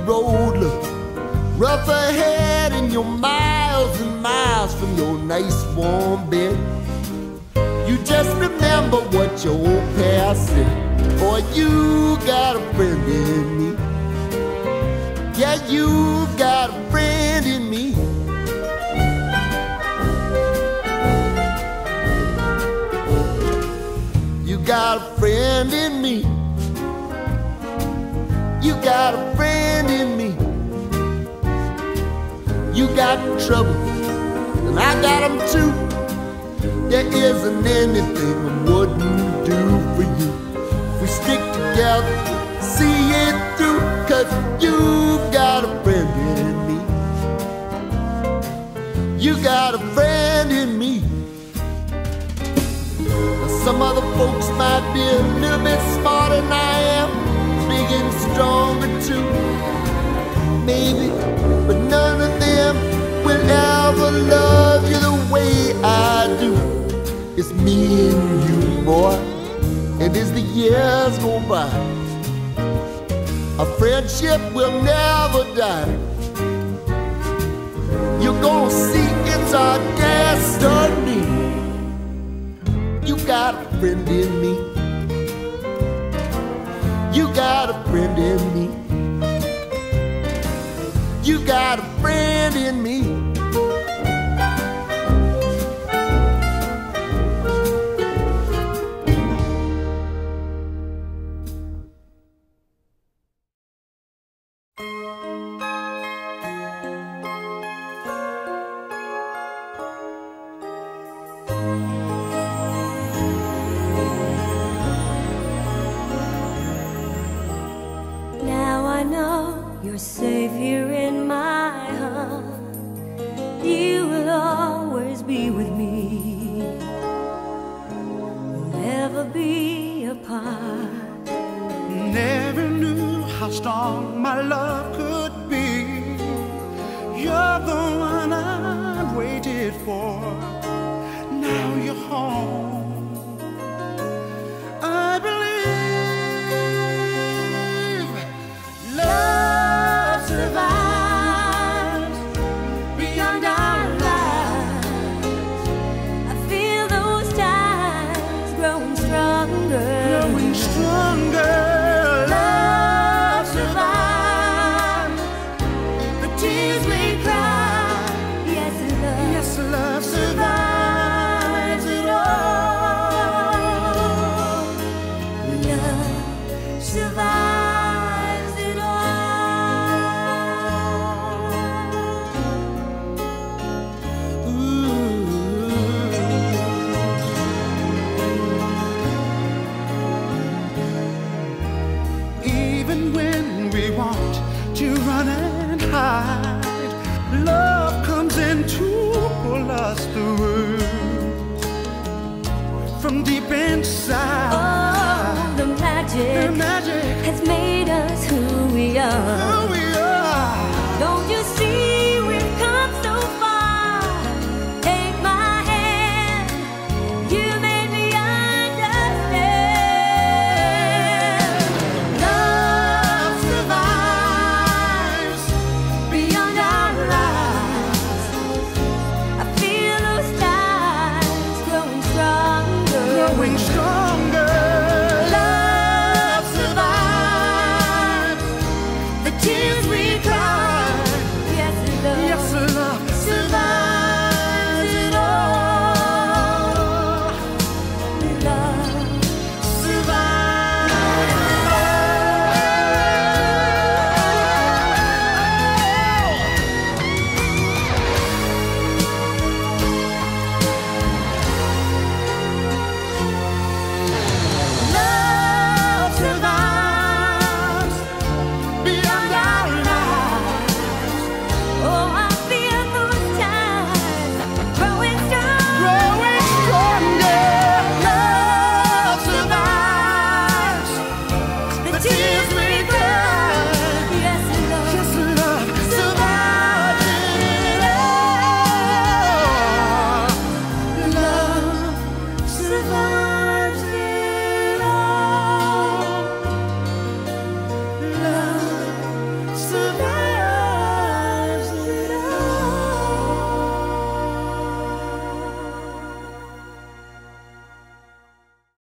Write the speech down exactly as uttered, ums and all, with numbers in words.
road look rough ahead and you're miles and miles from your nice warm bed, you just remember what your old past said. Boy, you got a friend in me. Yeah, you got a friend in me. You got a friend in me. You got a friend in me. You got trouble, and I got them too. There isn't anything I wouldn't do for you. If we stick together, see it through, 'cause you got a friend in me. You got a friend in me. Now some other folks might be a little bit smarter than I am, big and stronger too, maybe, but none of them will ever love you the way I do. It's me and you, boy, and as the years go by, our friendship will never die. You're gonna see it's our destiny. You got a friend in me. You got a friend in me. You got a friend in me. Now I know you're safe here in my heart. You will always be with me. We'll never be apart. Never knew how strong my love could be. You're the one I've waited for. Now you're home. I believe love survives beyond our lives. I feel those ties growing stronger, growing stronger. Love survives the tears we cry. Yes, love, Yes, love survives it all. love survives it all. Even when we want to run and hide, love comes in to pull us through from deep inside. Oh, the magic, The magic has made us who we are.